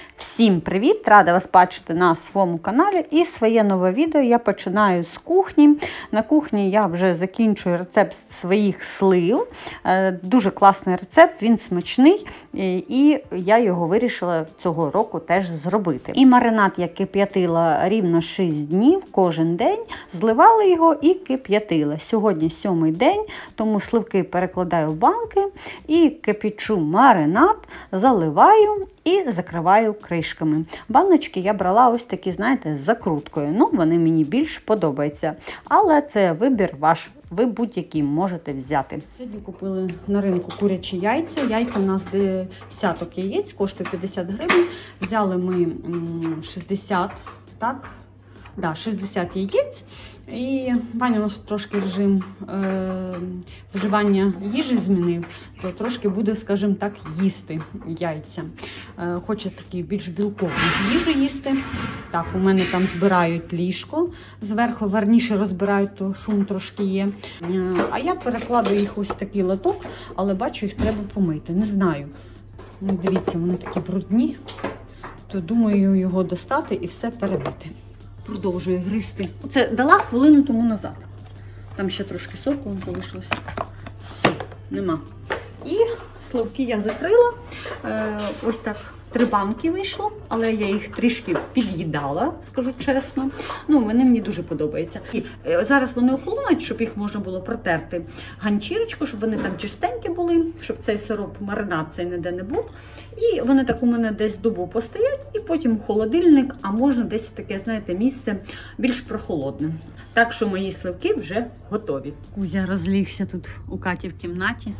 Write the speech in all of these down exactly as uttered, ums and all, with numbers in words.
Всім привіт! Рада вас бачити на своєму каналі. І своє нове відео я починаю з кухні. На кухні я вже закінчую рецепт своїх слив. Дуже класний рецепт, він смачний. І я його вирішила цього року теж зробити. І маринад я кип'ятила рівно шість днів кожен день. Зливала його і кип'ятила. Сьогодні сьомий день, тому сливки перекладаю в банки і кипячу маринад, заливаю і закриваю кришками. Баночки я брала ось такі, знаєте, з закруткою. Ну, вони мені більш подобаються. Але це вибір ваш. Ви будь-які можете взяти. Сьогодні купили на ринку курячі яйця. Яйця у нас десяток яєць, коштує п'ятдесят гривень. Взяли ми шістдесят, так? Да, шістдесят яєць. І Ваня у нас трошки режим е, вживання їжі змінив, то трошки буде, скажімо так, їсти яйця. Е, хоче такі більш білкові їжу їсти. Так, у мене там збирають ліжко, зверху верніше розбирають, то шум трошки є. Е, а я перекладу їх ось такий лоток, але бачу, їх треба помити. Не знаю. Ну, дивіться, вони такі брудні, то думаю його достати і все перебити. Продовжую гризти. Оце дала хвилину тому назад. Там ще трошки соку залишилося. Все, нема. І сливки я закрила. Е, ось так три банки вийшло, але я їх трішки під'їдала, скажу чесно. Ну, вони мені дуже подобаються. І е, зараз вони охолонуть, щоб їх можна було протерти ганчірочку, щоб вони там чистенькі були, щоб цей сироп, маринад цей ніде не був. І вони так у мене десь добу постоять, і потім в холодильник, а можна десь в таке, знаєте, місце більш прохолодне. Так що мої сливки вже готові. Кузя розлігся тут у Каті в кімнаті.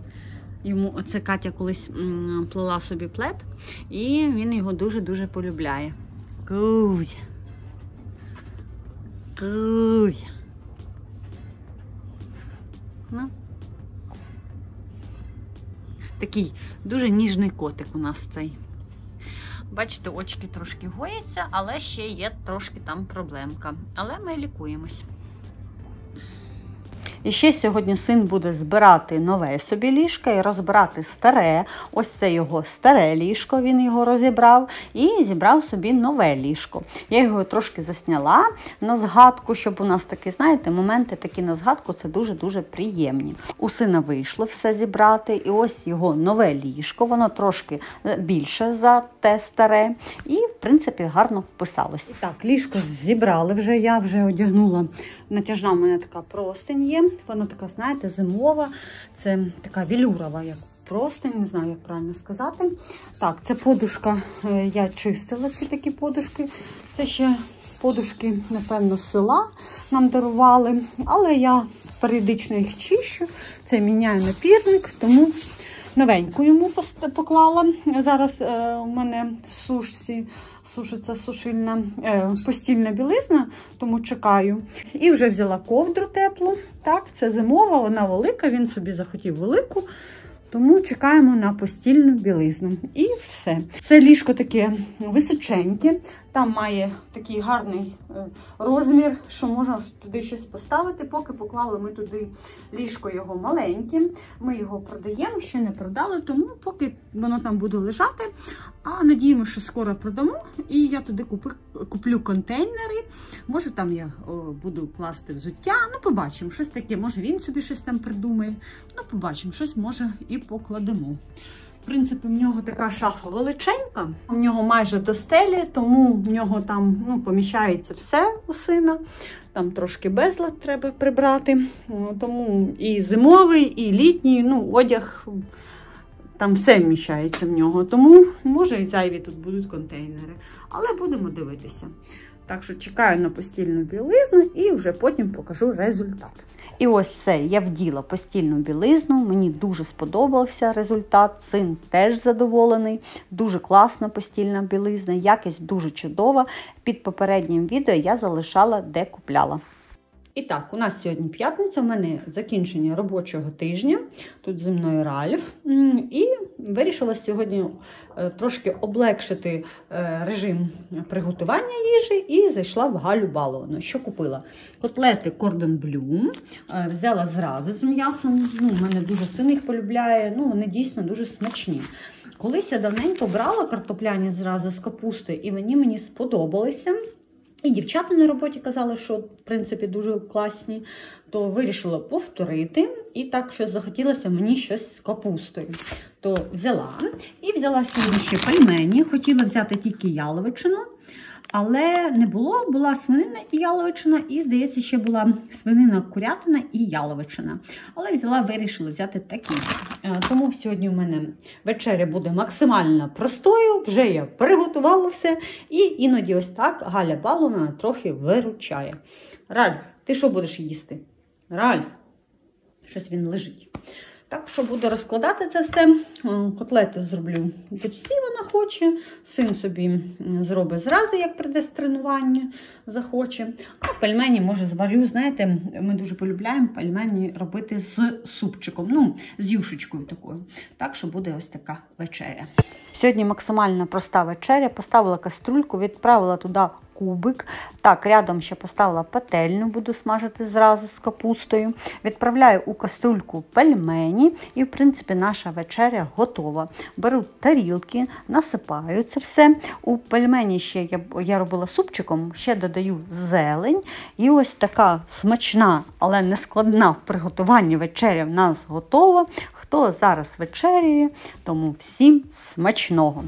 Йому оце Катя колись м, плела собі плед, і він його дуже-дуже полюбляє. Кузя. Кузя. Ну. Такий дуже ніжний котик у нас цей. Бачите, очки трошки гояться, але ще є трошки там проблемка. Але ми лікуємось. І ще сьогодні син буде збирати нове собі ліжко і розбирати старе. Ось це його старе ліжко, він його розібрав і зібрав собі нове ліжко. Я його трошки засняла на згадку, щоб у нас такі, знаєте, моменти такі на згадку, це дуже-дуже приємні. У сина вийшло все зібрати, і ось його нове ліжко, воно трошки більше за те старе і, в принципі, гарно вписалось. Так, ліжко зібрали вже, я вже одягнула. Натяжна у мене така простинь є, вона така, знаєте, зимова, це така велюрова, як простинь, не знаю, як правильно сказати. Так, це подушка, я чистила ці такі подушки, це ще подушки, напевно, з села нам дарували, але я періодично їх чищу, це міняю напірник, тому новеньку йому поклала. Зараз е, у мене в сушці сушиться сушильна, е, постільна білизна, тому чекаю. І вже взяла ковдру теплу. Так, це зимова, вона велика, він собі захотів велику. Тому чекаємо на постільну білизну. І все. Це ліжко таке височеньке. Там має такий гарний розмір, що можна туди щось поставити. Поки поклали ми туди ліжко його маленьке. Ми його продаємо, ще не продали, тому поки воно там буде лежати. А надіємося, що скоро продамо. І я туди куплю, куплю контейнери. Може там я о, буду класти взуття. Ну, побачимо, щось таке. Може він собі щось там придумає. Ну, побачимо, щось може і покладемо. В принципі, в нього така шафа величенька, в нього майже до стелі, тому в нього там, ну, поміщається все у сина. Там трошки безлад треба прибрати. Тому і зимовий, і літній, ну, одяг, там все вміщається в нього. Тому, може, і зайві тут будуть контейнери. Але будемо дивитися. Так що чекаю на постільну білизну і вже потім покажу результат. І ось все, я вділа постільну білизну, мені дуже сподобався результат, син теж задоволений, дуже класна постільна білизна, якість дуже чудова. Під попереднім відео я залишала, де купляла. І так, у нас сьогодні п'ятниця, у мене закінчення робочого тижня, тут зі мною Ральф, і вирішила сьогодні трошки облегшити режим приготування їжі і зайшла в Галю Баловану. Що купила? Котлети Кордон Блю, взяла зразу з м'ясом, ну, в мене дуже син їх полюбляє, ну, вони дійсно дуже смачні. Колись я давненько брала картопляні зрази з капустою, і вони мені сподобалися. І дівчата на роботі казали, що, в принципі, дуже класні, то вирішила повторити. І так, що захотілося мені щось з капустою. То взяла. І взяла сьогодні ще пельмені. Хотіла взяти тільки яловичину, але не було. Була свинина і яловичина, і, здається, ще була свинина, курятина і яловичина. Але взяла, вирішила взяти такі. Тому сьогодні в мене вечеря буде максимально простою. Вже я приготувала все. І іноді ось так Галя Баловна трохи виручає. Ральф, ти що будеш їсти? Ральф, щось він лежить. Так що буду розкладати це все. Котлети зроблю дочці, вона хоче. Син собі зробить зрази, як прийде з тренування, захоче. А пельмені, може, зварю. Знаєте, ми дуже полюбляємо пельмені робити з супчиком. Ну, з юшечкою такою. Так що буде ось така вечеря. Сьогодні максимально проста вечеря. Поставила каструльку, відправила туди кубик. Так, рядом ще поставила пательню, буду смажити зразу з капустою. Відправляю у каструльку пельмені і, в принципі, наша вечеря готова. Беру тарілки, насипаю це все. У пельмені ще я, я робила супчиком, ще додаю зелень. І ось така смачна, але не складна в приготуванні вечеря в нас готова. Хто зараз вечеряє, тому всім смачного!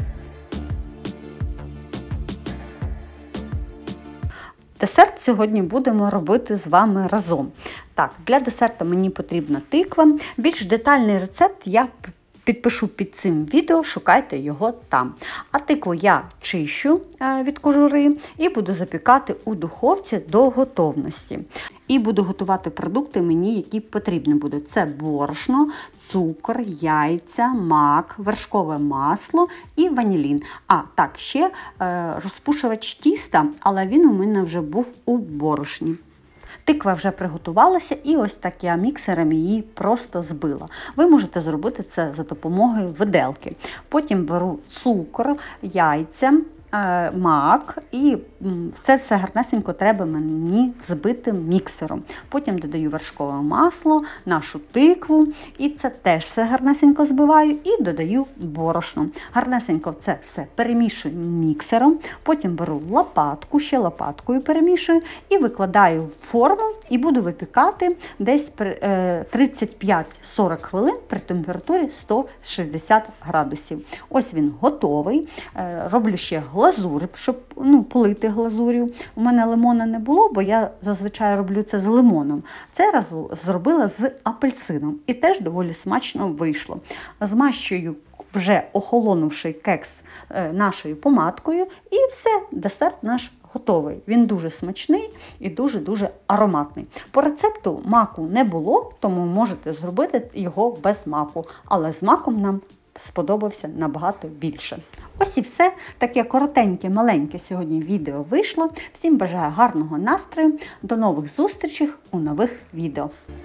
Десерт сьогодні будемо робити з вами разом. Так, для десерту мені потрібна тиква. Більш детальний рецепт я підпишу під цим відео, шукайте його там. А тикву я чищу від кожури і буду запікати у духовці до готовності. І буду готувати продукти мені, які потрібні будуть. Це борошно, цукор, яйця, мак, вершкове масло і ванілін. А, так, ще е, розпушувач тіста, але він у мене вже був у борошні. Тиква вже приготувалася і ось так я міксером її просто збила. Ви можете зробити це за допомогою виделки. Потім беру цукор, яйця, мак і це все гарнесенько треба мені взбити міксером. Потім додаю вершкове масло, нашу тикву і це теж все гарнесенько збиваю і додаю борошно. Гарнесенько це все перемішую міксером, потім беру лопатку, ще лопаткою перемішую і викладаю в форму і буду випікати десь тридцять п'ять сорок хвилин при температурі сто шістдесят градусів. Ось він готовий. Роблю ще глазур, щоб ну, полити глазур'ю. У мене лимона не було, бо я зазвичай роблю це з лимоном. Цей раз зробила з апельсином і теж доволі смачно вийшло. Змащую вже охолонувший кекс нашою помадкою і все, десерт наш готовий. Він дуже смачний і дуже-дуже ароматний. По рецепту маку не було, тому можете зробити його без маку, але з маком нам сподобався набагато більше. Ось і все. Таке коротеньке, маленьке сьогодні відео вийшло. Всім бажаю гарного настрою. До нових зустрічей у нових відео.